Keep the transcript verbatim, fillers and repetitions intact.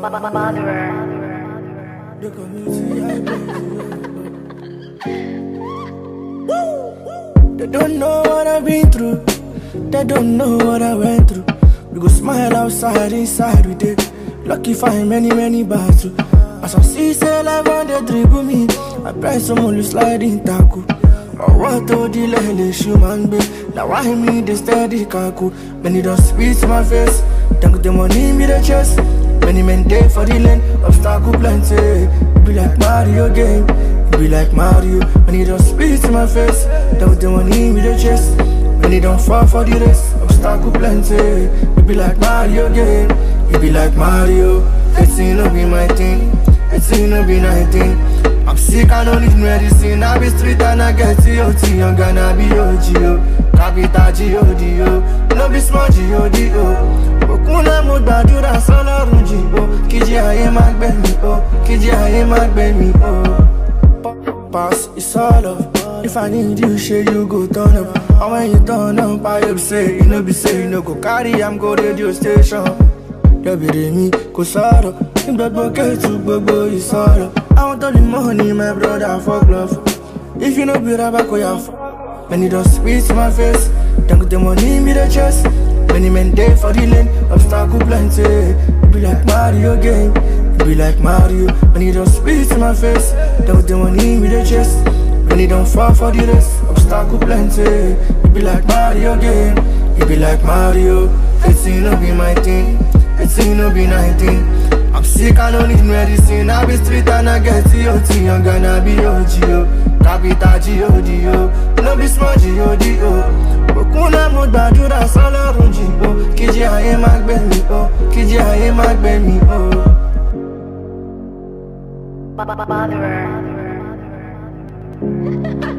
They don't know what I've been through. They don't know what I went through. We go smile outside, inside we did. Lucky find many, many battles. As I see say life on the dribble me, I pray someone will slide in tackle. Or what to the lele human be. Now why me the steady kaku? Many don't speak to my face. Don't get the money me the chest. Many men day for the lane, obstacle plenty. It be like Mario game, it be like Mario. Many don't speak to my face. Don't get the money me the chest. Many don't fall for the race, obstacle plenty. It be like Mario game, it be like Mario. eighteen no be my thing, eighteen no be nineteen. I'm sick, I don't need medicine. I be street and I get T O T. I'm gonna be O G O, capital G O D O. No be small G O D O. Okuna mo gbàdúrà s'Ọlọ́run jì o. Kíjì ayé má gbé mi o, kíjì ayé má gbé mi o. Pass, it's all up. If I need you, shit, you go turn up. And when you turn up, I be say, you know be say, you know go carry, I'm go radio station. You be me, go sorrow. In blood bucket to bobo, you sorrow. I want all the money, my brother, fuck love. If you know be rabba, go ya fuck. Many don't speak to my face. Don't get the money in me the chest. Many men day for the lane, obstacle plenty. It be like Mario game, it be like Mario. Many don't speak to my face. Don't get the money in me the chest. Many don't fall for the race, obstacle plenty. It be like Mario game, it be like Mario. eighteen no be my thing, eighteen no be nineteen. I'm sick, I don't need medicine. I be street and I get T O T. I'm gonna be O G O, capital G O D O. No be small G O D O. Okuna mo gbàdúrà s'Ọlọ́run jì o. Kíjì ayé má gbé mi o, kíjì ayé má gbé mi o.